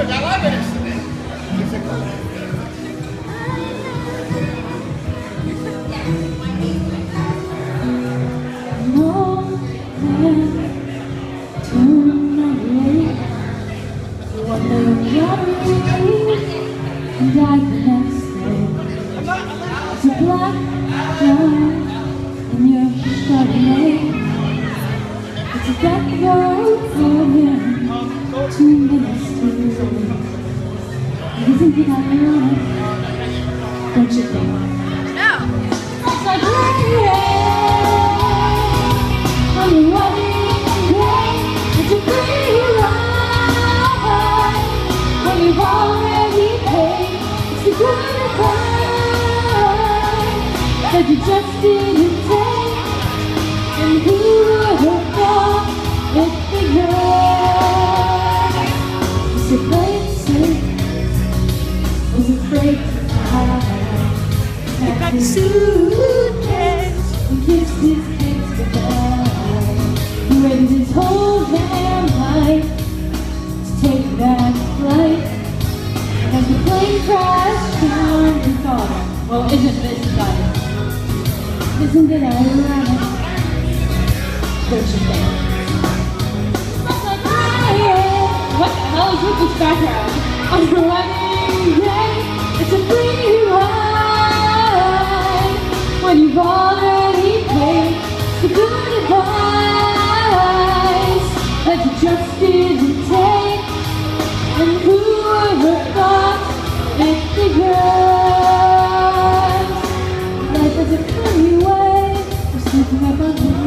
And died the next day. It's a black night and you're starting. It's a death road for him, 2 minutes too late. Isn't it ironic? Don't you think? No! It's like rain on your wedding day. It's a free ride when you've already paid. It's the goodbye that you just didn't take. And who would have thought it began? It's a place safe. Was afraid to fly. Packed his suitcase and kissed his kids goodbye. He waited his whole damn life to take that flight. And as the plane crashed down, he thought, well, isn't this nice? Isn't it ironic? Don't you think? Smells like rain. What the hell is with this background? On your wedding day, it's a free ride when you've already paid the good advice that you just didn't take. And who would have thought it began? Life is a funny way of sneaking up on you.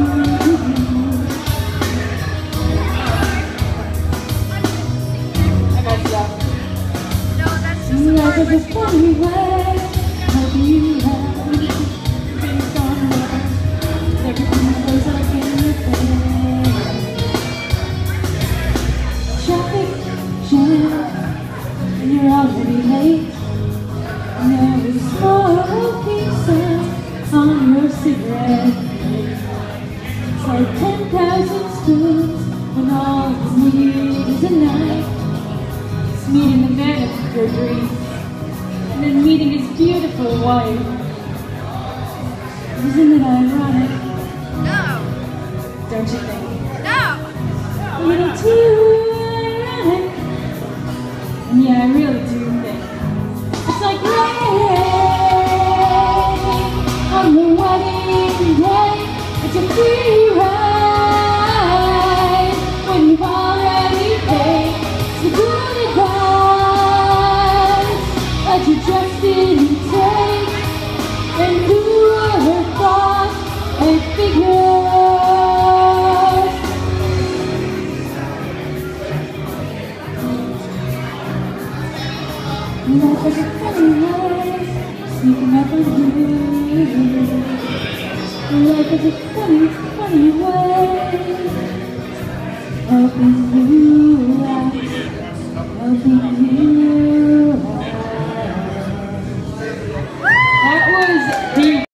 I got stuff. Life is a funny way. Hope you have been somewhere. Everything goes like in your face. Traffic jam, and you're already late. And there is smoking sound on your cigarette. It's like 10,000 spoons when all you need is a knife. It's meeting the man of your dreams, and then meeting his beautiful wife. Isn't it ironic? No! Don't you think? No! A little too ironic. And yeah, I really do think it's like rain on the wedding day. It's a free ride when you've already paid. It's the good advice that you just didn't take. And who would have thought it began? Life is a funny way, sneaking up on you. Life is a funny, funny way, helping you out, helping you.